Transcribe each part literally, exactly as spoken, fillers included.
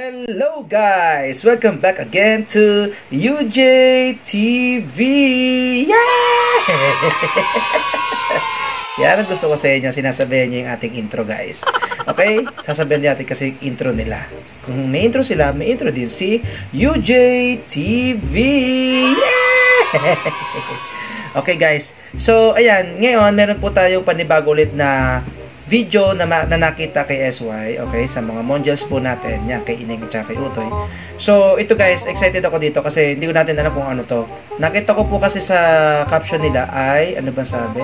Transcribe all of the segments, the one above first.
Hello guys! Welcome back again to U J T V! Yeah! Yan ang gusto ko sa inyo, sinasabihan niyo yung ating intro guys. Okay? Sasabihan natin kasi intro nila. Kung may intro sila, may intro din si U J T V! Yeah! Okay guys, so ayan, ngayon meron po tayong panibago ulit na video na, na nakita kay S Y, okay, sa mga mondials po natin, yan, kay Ineng at kay Utoy. So, ito guys, excited ako dito kasi hindi ko natin alam kung ano to. Nakita ko po kasi sa caption nila ay, ano ba sabi?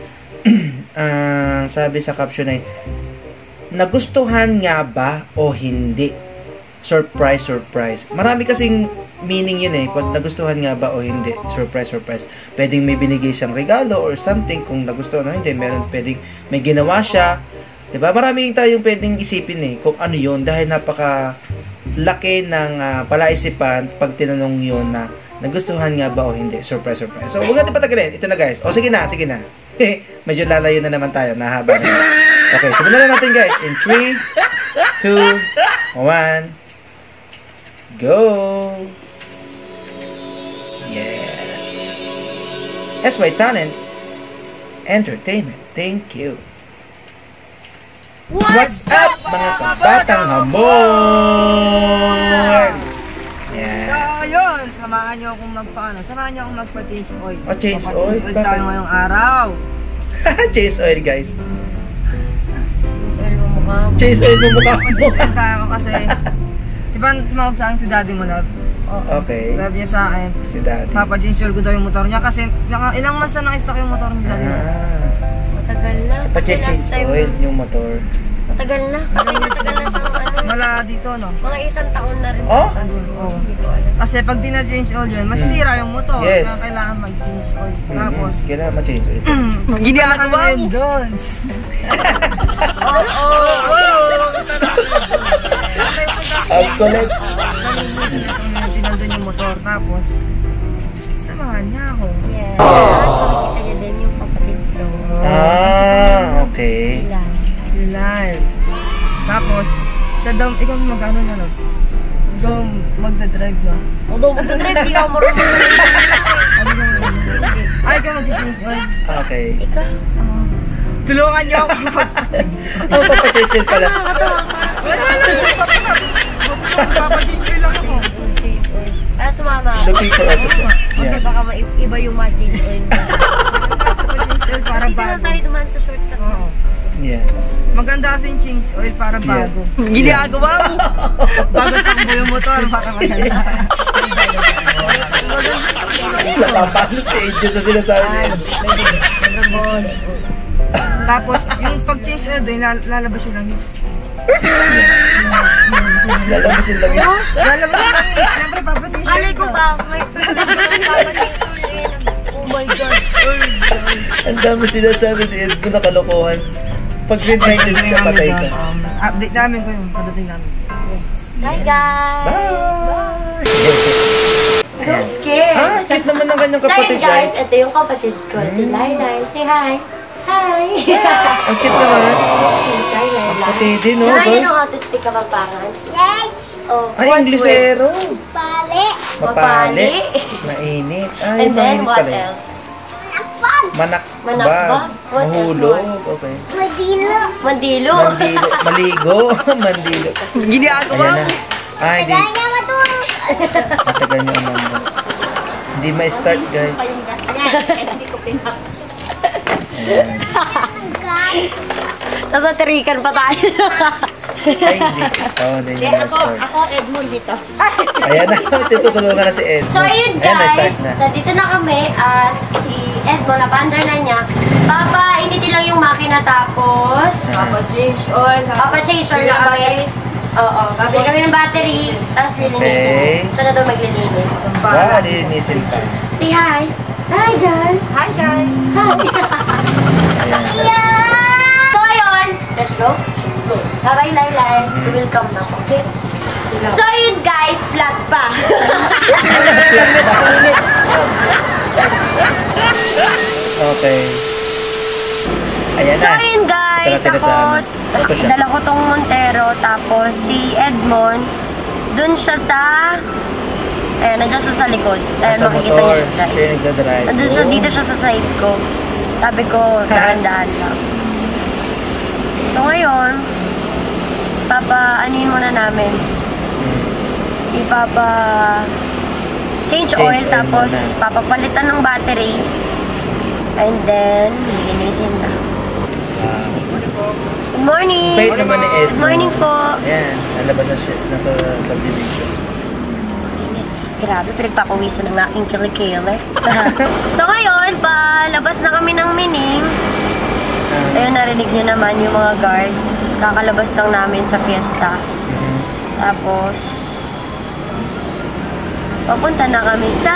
uh, sabi sa caption ay, nagustuhan nga ba o hindi? Surprise, surprise. Marami kasing meaning yun eh, pag nagustuhan nga ba o hindi. Surprise, surprise. Pwedeng may binigay siyang regalo or something, kung nagustuhan o hindi. Meron pwedeng may ginawa siya. Diba? Maraming tayong pwedeng isipin eh, kung ano yun. Dahil napaka laki ng uh, palaisipan pag tinanong yun na nagustuhan nga ba o hindi. Surprise, surprise. So, huwag natin patagalin. Ito na guys. O, sige na, sige na. Medyo lalayo na naman tayo. Nahaba na. Okay, simulan na natin guys. In three, two, one, go! Yes! S Y Talent Entertainment. Thank you. What's, What's up, up mga kabatang hamon? Yeah. So, yun. Samahan nyo akong magpaano. Samahan nyo akong magpa-change oil. Oh, change oil? Change oil tayo ngayong araw. Change oil, guys. Change oil mo mukha mo. Change oil mo mukha mo. Change oil tayo kasi diba tumawag sa akin si daddy mo, love? Oh, okay. Sabi niya sa akin, si daddy. papa-change oil ko daw yung motor niya kasi naka, ilang months na naka-stock yung motor ni daddy. Ah. Matagal na. Pa-change oil yung motor. Matagal na. Kasi matagal na siyang ano. Wala dito, no? Mga isang taon na rin. Oh? Oo. Kasi pag di na-change oil yun, masisira yung motor. Yes. Kaya kailangan mag-change oil. Tapos, mm-hmm. Kailangan ma-change oil. ginagawa mo yun doon. Oo, oo, oo. I'll collect. Tinandun yung motor. Tapos, samahan niya ako. Yes. Kita niya din yung kapatid ko. Ah, okay. Sila. Sila. Tapos, siya daw, ikaw mag-ano na no? Ikaw magdadrive na. Although magdadrive, di ako marunong. Ay, ikaw mag-change oil. Okay. Ikaw? Tulungan niyo ako. Ano pa pa-change oil pala? Nakakatawa ka. Wala lang. Papa-change oil lang ako. Change oil. Ah, sumama ako. Looking for episode. Kasi Yeah. baka iba yung ma-change oil. Papa-change oil para Dito na bago. tayo dumaan sa shortcut. Oo. Yeah. Maganda kasi yung change oil para Yeah. bago. Ginagawa mo. Bago takbo yung motor para maganda. Napapalo si Edjo sa sinasabi niya. Tapos, yung pag-change oil doon, lalabas yung langis. Lalabas yung langis. Lalabas yung langis. Siyempre, papa-change oil Alay ko ba? May papa-change oil. Oh my God. Ang dami sinasabi ni Edjo na kalokohan. Pag mid-nineties ka, patay ka. Um, update namin ko yung padating namin. Hi guys! Bye! Don't scare! Ah, cute naman ng kanyang So kapatid, yun guys, guys. ito yung kapatid ko, si Lailay. Say hi! Hi! Ang cute naman. Si Lailay. Kapatid din, no, Now you guys? know how to speak Kapampangan? Yes! Oh, Ay, what Inglesero. Pali! Mapali. Mainit. Ay, And then, mainit what pala. else? Manakbag. Manakbag? What else Mahulog. more? Okay. Madilo! Mandilo. Mandilo. Maligo. Mandilo. Ginagawa Ayan na. Ah, hindi. Kaya matulog! Matagal niyo ang manda. Hindi ma-start, guys. Hindi ko pinap. Ayan. Nasatrikan pa tayo. Ay, hindi. Oo, hindi niya ma-start. Ako, Edmond dito. Ayan na. Tutulungan na si Ed. So ayun Ayan, guys, na-start na. nandito na kami at si Edmo, na-pander na niya. Papa, initin lang yung makina tapos Papa-change oil. papa-change oil na kami. Oo, babili kami ng battery, tapos Okay. lilinisin. Siya na daw maglilinis. Wow, nilinisin pa. Say hi! Hi guys! Hi guys! Hi! Ayan. So ayun, let's go. Let's go. Bye-bye, Lailay. We will come now, okay? So ayun guys, vlog pa. Okay. Ayan So na. ayun guys, Tara sila ako, sa ano. Ito siya. dala ko tong Montero, tapos si Edmond, Dun siya sa... Ayan, nandiyan siya sa likod. Ayan, Nasa makikita motor, niyo siya siya dyan. yung nagdadrive. Nandun siya, dito siya sa side ko. Sabi ko, dahan-dahan lang. So ngayon, papa, anuin muna namin. Hmm. Ipapa... Change, Change oil, oil tapos muna. papapalitan ng battery. And then, lilinisin na. Wow. Good morning! Bait naman ni Ed. Good morning po! Ayan, nalabas na siya, nasa subdivision. Grabe, pinagpapawisan ng aking kilikili. So ngayon, palabas na kami ng Mining. Ah, Ayun, narinig nyo naman yung mga guard. Kakalabas lang namin sa fiesta. mhm. Tapos, papunta na kami sa...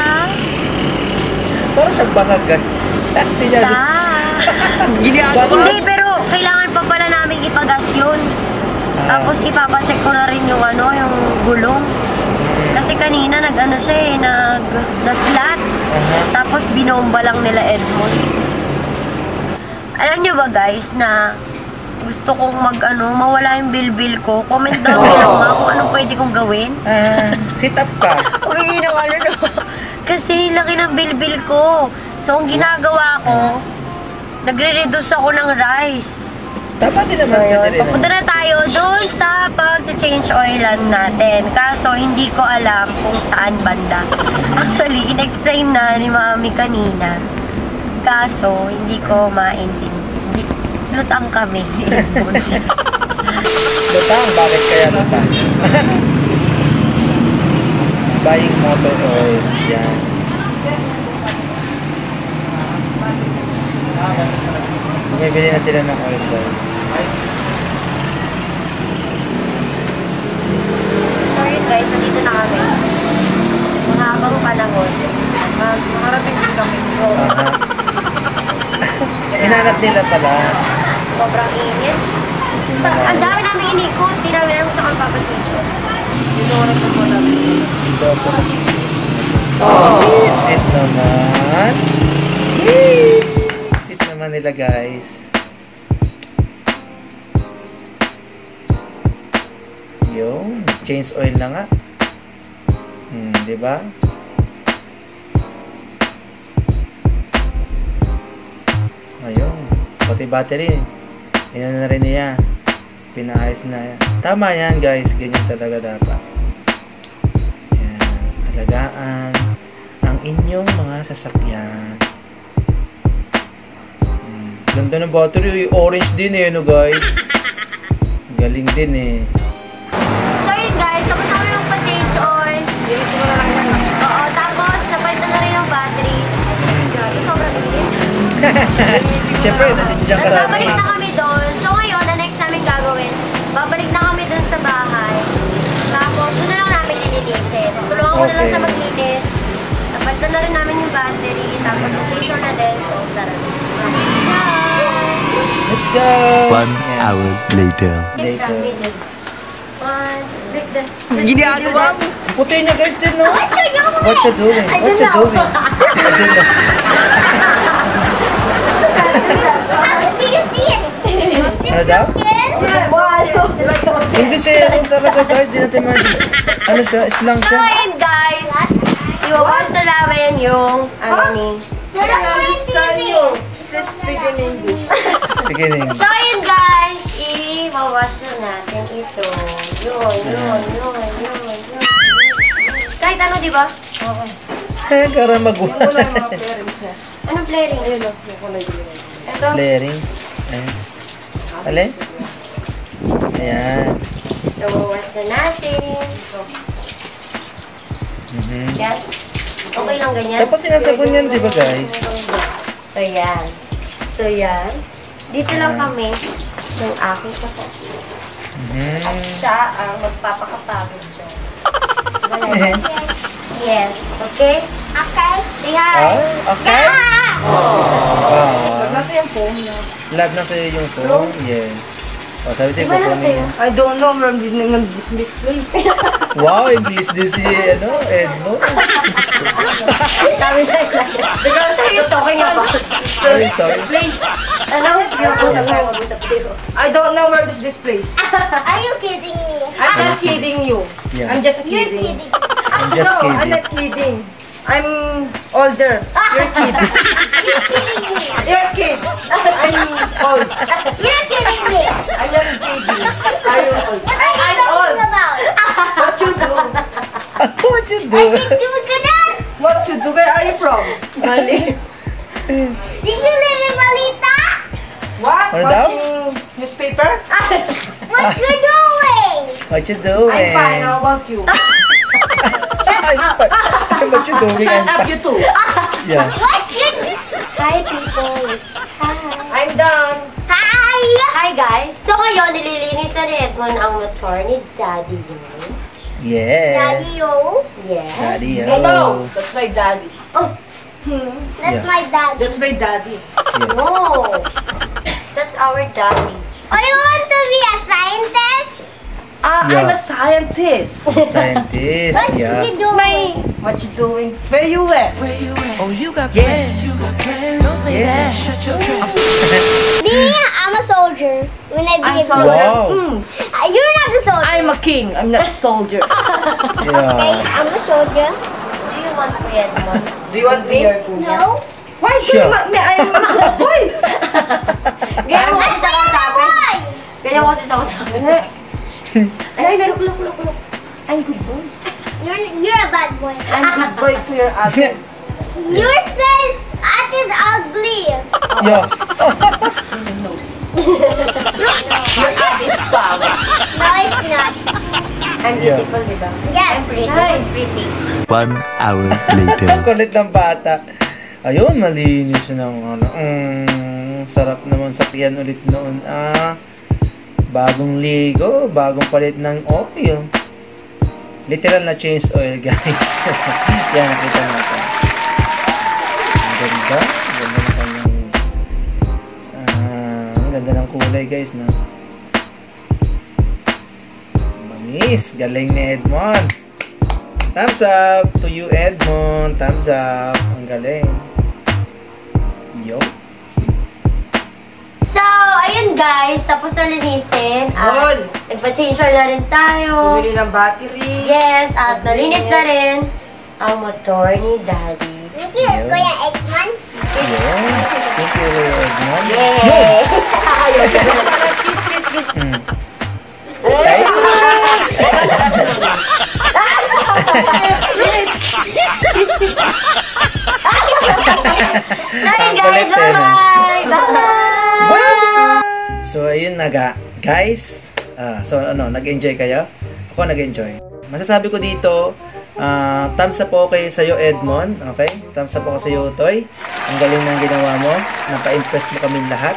Parang siyang baka, guys. Hindi niya Sa... Ginagawa. Hindi, pero kailangan pa pala namin ipagas yun. Ah. Tapos ipapacheck ko na rin yung ano, yung gulong. Kasi kanina nag-ano siya eh, nag... na-flat. Aha. Tapos binomba lang nila Edmond. Alam nyo ba guys na gusto kong mag-ano, mawala yung bilbil ko. Comment down below nga kung anong pwede kong gawin. Ah, sit up ka. Humingi ng ano no. Kasi laki ng bilbil ko. So ang ginagawa ko, nagre-reduce ako ng rice. Tama din So naman. yun, pwede rin papunta naman. na tayo doon sa pag-change oilan natin. Kaso hindi ko alam kung saan banda. Actually, in-explain na ni Mami kanina. Kaso, hindi ko maintindihan. Lutang kami. Lutang? Bakit kaya lutang? Buying motor oil. Yan. Bumibili na sila ng oil, guys. So yun guys, nandito na kami. Mahabang panahon. Mag- Makarating din kami. Aha. Hinanap nila pala. Sobrang init. Ta- Ang dami namin inikot. Di namin alam sa magpapasensyon. Dito ko rin po namin. Dito po. Oh, sweet naman. Yay! Sweet naman nila, guys. Yung, change oil na nga. Hmm, di ba? Ayun, pati battery. Yan na rin niya. Pinaayos na yan. Tama yan, guys. Ganyan talaga dapat. Yan. Alagaan ang inyong mga sasakyan. Hmm. Ganda ng battery. Orange din eh, no, guys? Galing din eh. So yun guys, tapos namin yung pa-change oil. Oo, tapos napalitan na rin yung battery. Grabe, sobrang init. Siyempre, nandiyan ka Tapos sa babalik na kami doon. So ngayon, na next namin gagawin, babalik na kami doon sa bahay. Tapos, doon na lang namin lilinisin. Tulungan ko na lang Okay. siya maglinis. Napalitan na rin namin yung battery. Tapos, na-change oil na din. So, tara. Let's go! One Yan. hour later. Later. One, break the... Ginagawa mo. Puti niya, guys, din, no? What you doing? What you doing? Ayun na. Ano daw? English eh, ano talaga, guys? Di natin man. Ano siya? Islang So, siya. ayun guys. Iwawash na namin yung, ano ni... Please speak in English. Beginning. So, ayun guys. Iwawash na natin ito. Yun, yun, yun, yun, yun. Kahit ano, di ba? Okay. Eh, kara magwa. Anong flaring? Ayun, ito. Flarings. Ayan. Alin? Ayan. Iwawash na natin. Mhm. Yan. Okay lang ganyan. Tapos sinasabon yan, di ba, guys? So, yan. So, yan. Dito lang kami ng aking kapatid. At Mhm. siya ang magpapakapagod dyan. Yes. Yes. Okay? Okay. Say hi. Ah, okay? Ah. Nasa yung phone niya. Love na sa'yo yung phone? Yes. O, sabi sa'yo, Iba na kukunin sa'yo. niya. I don't know where this name is misplaced. Wow, English din si, ano, Edno. Sabi na yun. Because you're talking about. Sorry, sorry. Ano? Yung usap na mag-usap dito. I don't know where is this place. Are you kidding me? I'm not kidding you. Yeah. I'm just You're kidding. kidding. I'm just no, I'm kidding. not kidding. I'm older. You're kid. You're kidding me. You're kid. I'm old. You're kidding me. I'm not kidding. Are you old? What are you I'm talking old. about? What you do? What you do? I did do that. What you do? Where are you from? Mali. Did you live in Balita? What? Ano daw? Watching newspaper? What you doing? What you doing? I'm fine. How about you? I'm fine. What you doing? Shut I'm up, fine. you too. Yeah. What you do? Hi, people. Hi. I'm done. Hi. Hi guys! So ngayon, nililinis na ni Edmond ang motor ni Daddy yun. Yeah. Daddy, yo. Yes. Daddy, No, no. oh. That's my daddy. That's Yeah. my dad. That's my daddy. Yeah. No! That's our daddy. Oh, you want to be a scientist? Ah, Yeah. I'm a scientist. Scientist. What Yeah. you doing? What you doing? Where you at? Yes. Yeah. Me, I'm a soldier. When I be I'm a soldier. Wow. Mm. Uh, You're not a soldier. I'm a king. I'm not a soldier. Okay, Yeah. I'm a soldier. Do you want Kuya Edmond? Do you want me? Your kuya? No. Why do Sure. you want me? I'm a good boy. Ganyan mo kasi sa I'm a kausapin. boy. Ganyan mo kasi sa kausapin. Ay, look, look, look, look. I'm good boy. You're you're a bad boy. I'm good boy to your ate. You said that is ugly. Yeah. My nose. Your ate's power. No, it's not. I'm Yeah. beautiful, di ba? Yes. I'm pretty. Hi. I'm pretty. One hour later. Ang kulit ng bata. Ayun, malinis ng ano. Mm, sarap naman sakyan ulit noon. Ah, bagong ligo, bagong palit ng oil. Literal na change oil, guys. Yan, nakita natin. Ang ganda. Ang ganda ng kanyang... Ah, ang ganda ng kulay, guys, no? Bangis. Galing ni Edmond. Thumbs up to you, Edmond. Thumbs up. Ang galing. Yo. So, ayun guys. Tapos na linisin. At Good. nagpa-change oil na rin tayo. Bumili ng battery. Yes, at nalinis na rin ang motor ni Daddy. Thank you, Yeah. Kuya Eggman. Yo. Thank you, Edmond. Yay! Kiss, kiss, kiss. Mm. Ay. Sorry Ang guys, kulit, eh, no? bye-bye! Bye-bye! Bye! So, ayun na ga. Guys, ah, so ano, nag-enjoy kayo? Ako nag-enjoy. Masasabi ko dito, ah, thumbs up po kayo sa'yo, Edmond. Okay? Thumbs up po ko sa'yo, Utoy. Ang galing ng ginawa mo. Napa-impress mo kami lahat.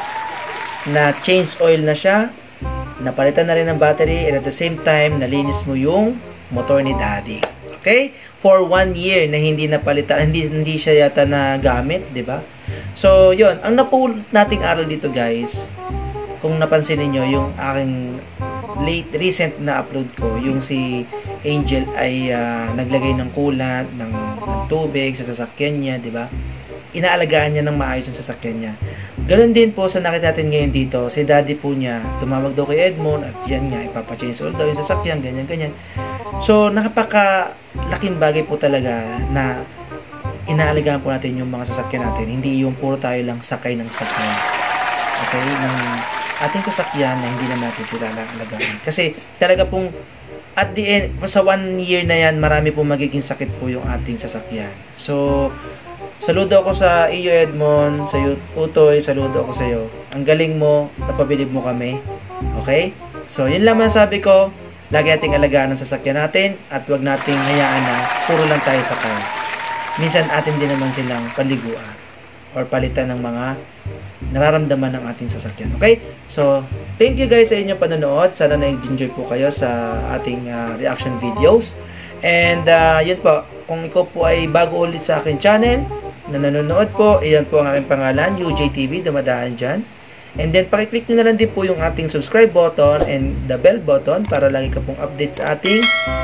Na change oil na siya. Napalitan na rin ng battery. And at the same time, nalinis mo yung motor ni Daddy. Okay? For one year na hindi napalitan, hindi, hindi siya yata na gamit, di ba? So, yun. Ang napulot nating aral dito, guys, kung napansin niyo yung aking late, recent na upload ko, yung si Angel ay uh, naglagay ng kulat, ng, ng tubig sa sasakyan niya, di ba? Inaalagaan niya ng maayos ang sasakyan niya. Ganon din po sa nakita natin ngayon dito, si daddy po niya, tumawag daw kay Edmond, at yan nga, ipapachange oil daw yung sasakyan, ganyan, ganyan. So, nakapaka-laking bagay po talaga na inaalagaan po natin yung mga sasakyan natin. Hindi yung puro tayo lang sakay ng sakay. Okay? Ng ating sasakyan na hindi naman natin sila naalagaan. Kasi talaga pong at the end, sa one year na yan, marami pong magiging sakit po yung ating sasakyan. So, saludo ako sa iyo, Edmond, sa iyo, Utoy, saludo ako sa iyo. Ang galing mo, napabilib mo kami. Okay? So, yun lang masasabi ko. Lagi nating alagaan ang sasakyan natin at wag nating hayaan na puro lang tayo sakay. Minsan atin din naman silang paliguan or palitan ng mga nararamdaman ng ating sasakyan. Okay? So, thank you guys sa inyong panonood. Sana na-enjoy po kayo sa ating uh, reaction videos. And, uh, yun po, kung ikaw po ay bago ulit sa aking channel, na nanonood po, iyan po ang aking pangalan, U J T V, dumadaan dyan. And then, pakiclick nyo na lang din po yung ating subscribe button and the bell button para lagi ka pong update sa ating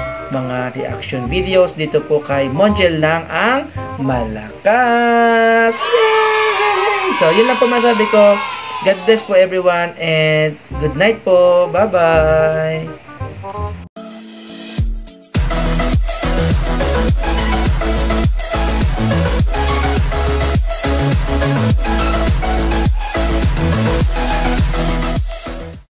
mga reaction videos. Dito po kay Monjel lang ang malakas. Yay! So, yun lang po masabi ko. God bless po everyone and good night po. Bye-bye!